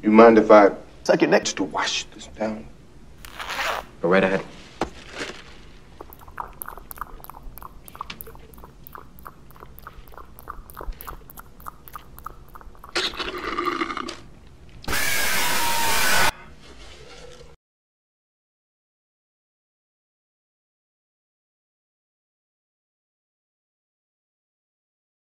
You mind if I suck your neck just to wash this down? Go right ahead.